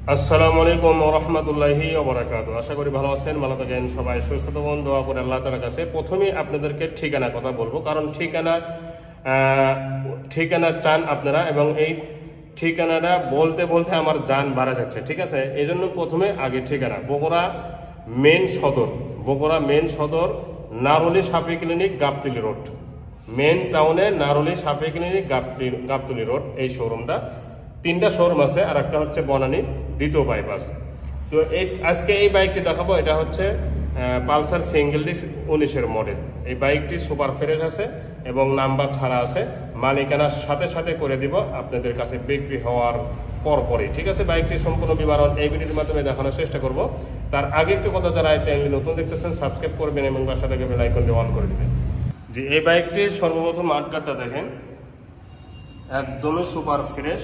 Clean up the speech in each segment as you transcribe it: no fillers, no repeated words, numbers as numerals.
আসসালামু আলাইকুম ওয়া রাহমাতুল্লাহি ওয়া বারাকাতুহু। আশা করি ভালো আছেন, ভালো থাকেন, সবাই সুস্থ থাকুন, দোয়া করে আল্লাহ তাআলার কাছে। প্রথমেই আপনাদেরকে ঠিকানা কথা বলবো, কারণ ঠিকানা চান আপনারা, এবং এই ঠিকানাটা বলতে বলতে আমার জান বাড়া যাচ্ছে, ঠিক আছে? এই জন্য প্রথমে আগে ঠিকানা বগুড়া মেন সদর নারুলি সাফি ক্লিনিক, গাবতলী রোড। মেন টাউনে নারুলি সাফি ক্লিনিক, গাবতলী রোড, এই শোরুমটা। তিনটা শোরুম আছে, আর একটা হচ্ছে বনানী দ্বিতীয় বাইপাস। তো আজকে এই বাইকটি দেখাবো। এটা হচ্ছে পালসার সিঙ্গেল ডিস্ক 19-এর মডেল। এই বাইকটি সুপার ফ্রেশ আছে এবং নাম্বার ছাড়া আছে। মালিকানার সাথে সাথে করে দিব আপনাদের কাছে বিক্রি হওয়ার পরপরই, ঠিক আছে? বাইকটি সম্পূর্ণ বিবরণ এই ভিডিওর মাধ্যমে দেখানোর চেষ্টা করব। তার আগে একটু কথা, যারা এই চ্যানেলটি নতুন দেখতেছেন সাবস্ক্রাইব করবেন এবং পাশে থেকে বেল আইকনটি অন করে দেবেন। যে এই বাইকটির সর্বপ্রথম মাঠগাটটা দেখেন, একদমই সুপার ফ্রেশ।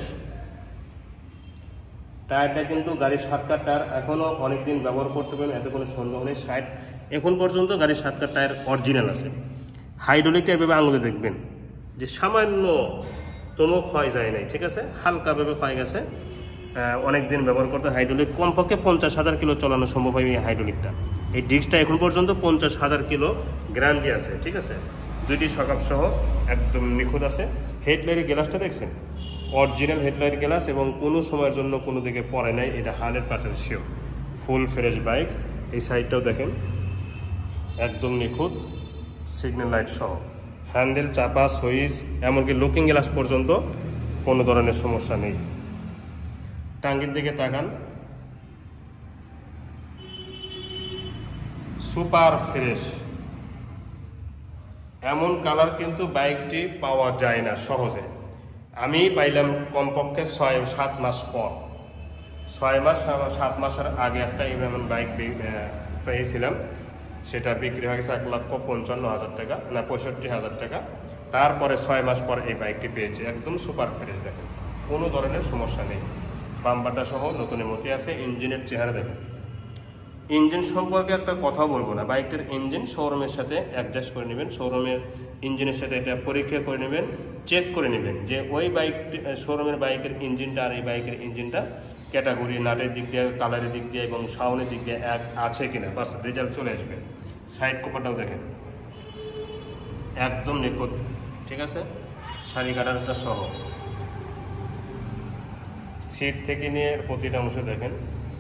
টায়ারটা কিন্তু গাড়ির 7 কাঠ টায়ার, এখনও অনেকদিন ব্যবহার করতে পারেন, এতে কোনো সন্দেহ নেই। এখন পর্যন্ত গাড়ির 7 কাঠ টায়ার অরিজিনাল আছে। হাইড্রোলিকটা এভাবে আঙুলে দেখবেন যে সামান্য কোনো ক্ষয় যায় নাই, ঠিক আছে? হালকাভাবে ক্ষয় গেছে, অনেকদিন ব্যবহার করতে। হাইড্রোলিক কমপক্ষে 50,000 কিলো চালানো সম্ভব হয় এই হাইড্রোলিকটা। এই ডিস্কটা এখন পর্যন্ত 50,000 কিলো গ্যারান্টি আছে, ঠিক আছে? দুইটি সকাপ সহ একদম নিখুঁত আছে। হেডলাইটের গ্লাসটা দেখছেন, অরিজিনাল হেডলাইট গ্লাস, এবং কোনো সময়ের জন্য কোনো দিকে পড়ে নাই। এটা 100% শিওর, ফুল ফ্রেশ বাইক। এই সাইডটাও দেখেন একদম নিখুঁত, সিগন্যাল লাইট সহ, হ্যান্ডেল, চাপা, সুইচ, এমনকি লুকিং গ্লাস পর্যন্ত কোনো ধরনের সমস্যা নেই। টাঙ্গির দিকে তাকান, সুপার ফ্রেশ। এমন কালার কিন্তু বাইকটি পাওয়া যায় না সহজে। আমি পাইলাম কমপক্ষে 6-7 মাস পর। 6-7 মাসের আগে একটা এমন বাইক পেয়েছিলাম, সেটা বিক্রি হয়ে গেছে 1,55,000 টাকা, না 65,000 টাকা। তারপরে 6 মাস পর এই বাইকটি পেয়েছি, একদম সুপার ফ্রেশ। দেখেন কোনো ধরনের সমস্যা নেই, বাম্পারটা সহ নতুনের মতো আছে। ইঞ্জিনের চেহারা দেখেন। ইঞ্জিন সম্পর্কে একটা কথা বলবো না, বাইকটার ইঞ্জিন শোরুমের সাথে অ্যাডজাস্ট করে নেবেন, শোরুমের ইঞ্জিনের সাথে এটা পরীক্ষা করে নেবেন, চেক করে নেবেন যে ওই বাইকটি শোরুমের বাইকের ইঞ্জিনটা আর এই বাইকের ইঞ্জিনটা ক্যাটাগরি, নাটের দিক দিয়ে, কালারের দিক দিয়ে এবং সাউন্ডের দিক দিয়ে এক আছে কিনা, বাস রেজাল্ট চলে আসবে। সাইড কভারটাও দেখেন একদম নিখুঁত, ঠিক আছে? সারি কাটারটা সহ, সিট থেকে নিয়ে প্রতিটা অংশ দেখেন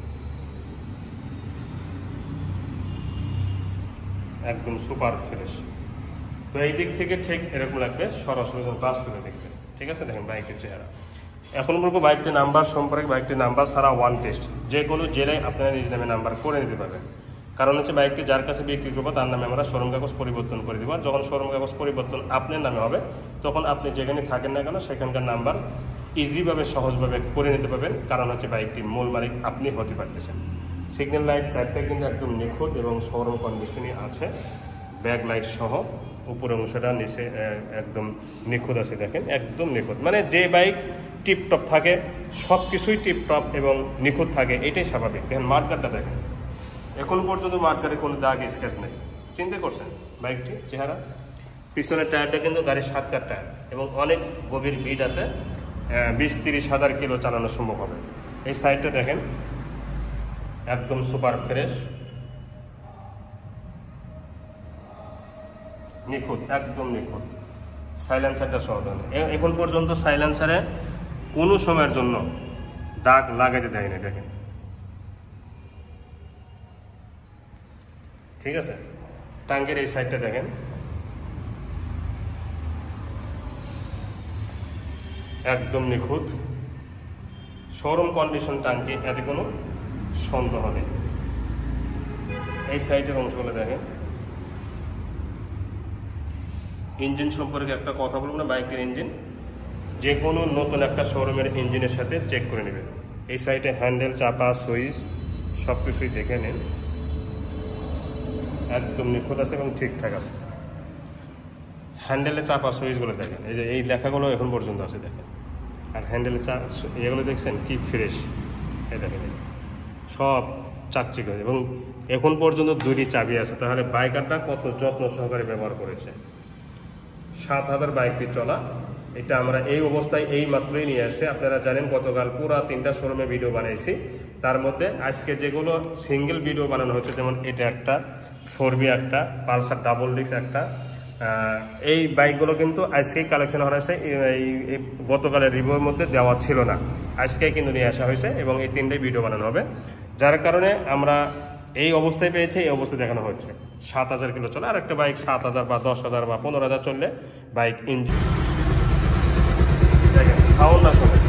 একদম সুপার ফ্রেশ। তো এই দিক থেকে ঠিক এরকম লাগবে, সরাসরি বাস তুলে দেখবেন, ঠিক আছে? দেখেন বাইকের চেহারা। এখন বলবো বাইকটির নাম্বার সম্পর্কে। বাইকটির নাম্বার ছাড়া ওয়ান টেস্ট, যে কোনো জেলায় আপনারা নিজ নামে নাম্বার করে নিতে পারবেন। কারণ হচ্ছে বাইকটি যার কাছে বিক্রি করবো তার নামে আমরা শোরুম কাগজ পরিবর্তন করে দেবো। যখন শোরুম কাগজ পরিবর্তন আপনার নামে হবে, তখন আপনি যেখানে থাকেন না কেন সেখানকার নাম্বার ইজিভাবে, সহজভাবে করে নিতে পারবেন। কারণ হচ্ছে বাইকটির মূল মালিক আপনি হতে পারতেছেন। সিগন্যাল লাইট চারটা কিন্তু একদম নিখুঁত এবং শোরুম কন্ডিশনই আছে, ব্যাক লাইট সহ। উপরের অংশটা নিচে একদম নিখুঁত আছে, দেখেন একদম নিখুঁত। মানে যে বাইক টিপটপ থাকে, সব কিছুই টিপটপ এবং নিখুঁত থাকে, এটাই স্বাভাবিক। দেখেন মাঠগাটটা দেখেন, এখন পর্যন্ত মাঠগাটে কোনো দাগ স্কেচ নেই। চিন্তা করছেন বাইকটি চেহারা। পিছনের টায়ারটা কিন্তু গাড়ির 7 কাঠ টায়ার এবং অনেক গভীর বিট আছে, 20-30 হাজার কিলো চালানো সম্ভব হবে। এই সাইডটা দেখেন একদম সুপার ফ্রেশ, নিখুঁত, একদম নিখুঁত। সাইলেন্সারটা সহ এখন পর্যন্ত সাইলেন্সারে কোনো সময়ের জন্য দাগ লাগাতে দেয় না, দেখেন, ঠিক আছে? টাঙ্গের এই সাইডটা দেখেন একদম নিখুঁত, শোরুম কন্ডিশন টাঙ্কি, এতে কোনো সন্দেহ নেই। এই সাইডের অংশগুলো দেখেন। ইঞ্জিন সম্পর্কে একটা কথা বলবো না, বাইকের ইঞ্জিন যে কোনো নতুন একটা শোরুমের ইঞ্জিনের সাথে চেক করে নেবেন। এই সাইডে হ্যান্ডেল, চাপা, সুইচ সব কিছুই দেখে নেন, একদম নিখুঁত আছে এবং ঠিকঠাক আছে। হ্যান্ডেলে চাপা সুইচগুলো দেখেন, এই যে এই লেখাগুলো এখন পর্যন্ত আছে, দেখেন। আর হ্যান্ডেলে এগুলো দেখছেন কি ফ্রেশ, এই দেখেন সব চাকচিক, এবং এখন পর্যন্ত 2টি চাবি আছে। তাহলে বাইকারটা কত যত্ন সহকারে ব্যবহার করেছে। 7,000 বাইকটি চলা, এটা আমরা এই অবস্থায় এই মাত্রই নিয়ে আসে। আপনারা জানেন গতকাল পুরা 3টা শোরুমে ভিডিও বানাইছি, তার মধ্যে আজকে যেগুলো সিঙ্গেল ভিডিও বানানো হচ্ছে, যেমন এটা একটা 4B একটা, পালসার ডাবল ডিস্ক একটা, এই বাইকগুলো কিন্তু আজকেই কালেকশন করা হয়েছে। এই গতকালের রিভিউর মধ্যে দেওয়া ছিল না, আজকেই কিন্তু নিয়ে আসা হয়েছে এবং এই 3টাই ভিডিও বানানো হবে, যার কারণে আমরা এই অবস্থায় পেয়েছি, এই অবস্থায় দেখানো হচ্ছে। 7000 কিলো চলে, আর একটা বাইক 7000 বা 10000 বা 15000 চললে বাইক ইঞ্জিন দেখেন সাউন্ড না শোনে।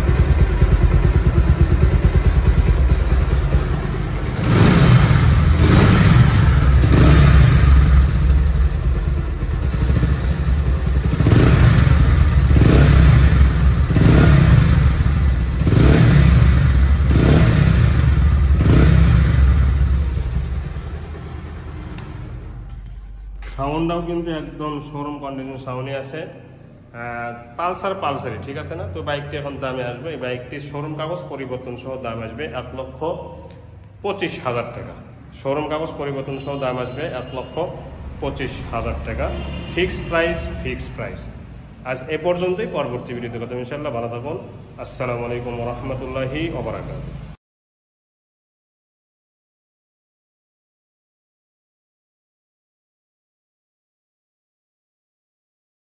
সাউন্ডটাও কিন্তু একদম শোরুম কন্ডিশন সাউন্ডই আছে। পালসারই ঠিক আছে না? তো বাইকটি এখন দামে আসবে, এই বাইকটির শোরুম কাগজ পরিবর্তন সহ দাম আসবে 1,25,000 টাকা। শোরুম কাগজ পরিবর্তন সহ দাম আসবে 1,25,000 টাকা। Fixed price. আজ এ পর্যন্তই, পরবর্তী ভিডিওতে কথা ইনশাআল্লাহ। ভালো থাকুন। আসসালামু আলাইকুম ওয়া রাহমাতুল্লাহি ওয়া বারাকাতুহু।